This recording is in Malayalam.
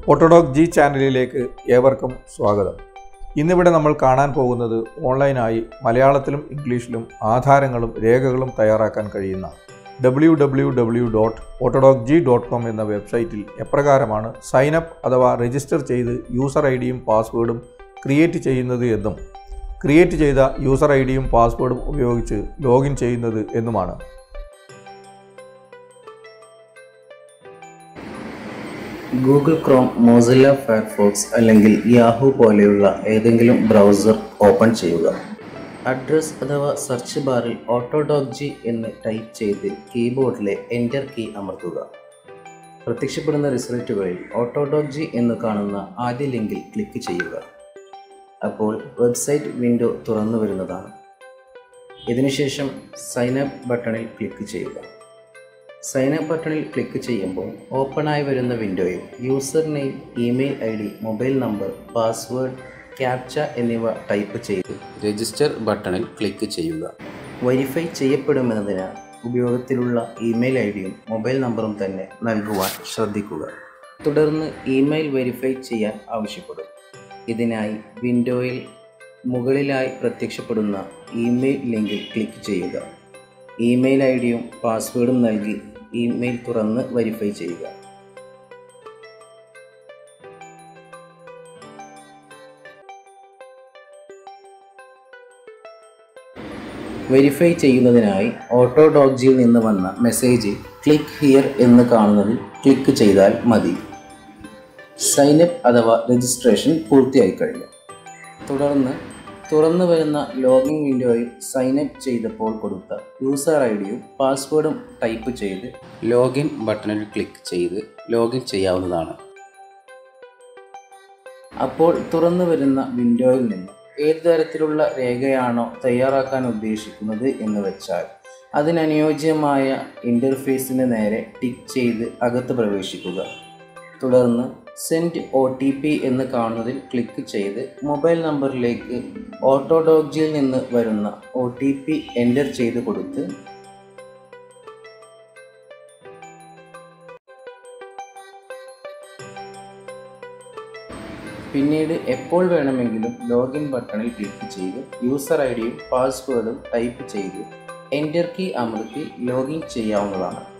ഓട്ടോഡോക് ജി ചാനലിലേക്ക് ഏവർക്കും സ്വാഗതം. ഇന്നിവിടെ നമ്മൾ കാണാൻ പോകുന്നത് ഓൺലൈനായി മലയാളത്തിലും ഇംഗ്ലീഷിലും ആധാരങ്ങളും രേഖകളും തയ്യാറാക്കാൻ കഴിയുന്ന www.autodocg.com എന്ന വെബ്സൈറ്റിൽ എപ്രകാരമാണ് സൈനപ്പ് അഥവാ രജിസ്റ്റർ ചെയ്ത് യൂസർ ഐ ഡിയും പാസ്വേഡും ക്രിയേറ്റ് ചെയ്യുന്നത് എന്നും ക്രിയേറ്റ് ചെയ്ത യൂസർ ഐ ഡിയും പാസ്വേഡും ഉപയോഗിച്ച് ലോഗിൻ ചെയ്യുന്നത് എന്നുമാണ്. ഗൂഗിൾ ക്രോം, മോസില്ല ഫയർഫോക്സ് അല്ലെങ്കിൽ യാഹൂ പോലെയുള്ള ഏതെങ്കിലും ബ്രൗസർ ഓപ്പൺ ചെയ്യുക. അഡ്രസ് അഥവാ സെർച്ച് ബാറിൽ ഓട്ടോഡോക്ജി എന്ന് ടൈപ്പ് ചെയ്ത് കീബോർഡിലെ എൻ്റർ കീ അമർത്തുക. പ്രത്യക്ഷപ്പെടുന്ന റിസൾട്ടുകളിൽ ഓട്ടോഡോക്ജി എന്ന് കാണുന്ന ആദ്യ ലിങ്കിൽ ക്ലിക്ക് ചെയ്യുക. അപ്പോൾ വെബ്സൈറ്റ് വിൻഡോ തുറന്നു വരുന്നതാണ്. ഇതിനുശേഷം സൈനപ്പ് ബട്ടണിൽ ക്ലിക്ക് ചെയ്യുക. സൈനപ്പ് ബട്ടണിൽ ക്ലിക്ക് ചെയ്യുമ്പോൾ ഓപ്പണായി വരുന്ന വിൻഡോയിൽ user name, email ID, mobile number, password, captcha എന്നിവ ടൈപ്പ് ചെയ്ത് രജിസ്റ്റർ ബട്ടണിൽ ക്ലിക്ക് ചെയ്യുക. വെരിഫൈ ചെയ്യപ്പെടുമെന്നതിനാൽ ഉപയോഗത്തിലുള്ള ഇമെയിൽ ഐ ഡിയും മൊബൈൽ നമ്പറും തന്നെ നൽകുവാൻ ശ്രദ്ധിക്കുക. തുടർന്ന് ഇമെയിൽ വെരിഫൈ ചെയ്യാൻ ആവശ്യപ്പെടും. ഇതിനായി വിൻഡോയിൽ മുകളിലായി പ്രത്യക്ഷപ്പെടുന്ന ഇമെയിൽ ലിങ്കിൽ ക്ലിക്ക് ചെയ്യുക. ഇമെയിൽ ഐ ഡിയും പാസ്വേഡും നൽകി ഇമെയിൽ തുറന്ന് വെരിഫൈ ചെയ്യുക. വെരിഫൈ ചെയ്യുന്നതിനായി ഓട്ടോഡോക്ജിയിൽ നിന്ന് വന്ന മെസ്സേജിൽ ക്ലിക്ക് ഹിയർ എന്ന് കാണുന്നതിൽ ക്ലിക്ക് ചെയ്താൽ മതി. സൈനപ്പ് അഥവാ രജിസ്ട്രേഷൻ പൂർത്തിയായി കഴിഞ്ഞു. തുടർന്ന് തുറന്നു വരുന്ന ലോഗിൻ വിൻഡോയിൽ സൈനപ്പ് ചെയ്തപ്പോൾ കൊടുത്ത യൂസർ ഐ ഡിയും പാസ്വേഡും ടൈപ്പ് ചെയ്ത് ലോഗിൻ ബട്ടണിൽ ക്ലിക്ക് ചെയ്ത് ലോഗിൻ ചെയ്യാവുന്നതാണ്. അപ്പോൾ തുറന്നു വരുന്ന വിൻഡോയിൽ നിന്ന് ഏത് തരത്തിലുള്ള രേഖയാണോ തയ്യാറാക്കാൻ ഉദ്ദേശിക്കുന്നത് എന്ന് വെച്ചാൽ അതിനനുയോജ്യമായ ഇൻ്റർഫേസിന് നേരെ ടിക്ക് ചെയ്ത് അകത്ത് പ്രവേശിക്കുക. തുടർന്ന് സെൻഡ് OTP എന്ന് കാണുന്നതിൽ ക്ലിക്ക് ചെയ്ത് മൊബൈൽ നമ്പറിലേക്ക് ഓട്ടോഡോക്ജിയിൽ നിന്ന് വരുന്ന OTP എൻ്റർ ചെയ്ത് കൊടുത്ത് പിന്നീട് എപ്പോൾ വേണമെങ്കിലും ലോഗിൻ ബട്ടണിൽ ക്ലിക്ക് ചെയ്ത് യൂസർ ഐ ഡിയും പാസ്വേഡും ടൈപ്പ് ചെയ്ത് എൻ്റർ കീ അമർത്തി ലോഗിൻ ചെയ്യാവുന്നതാണ്.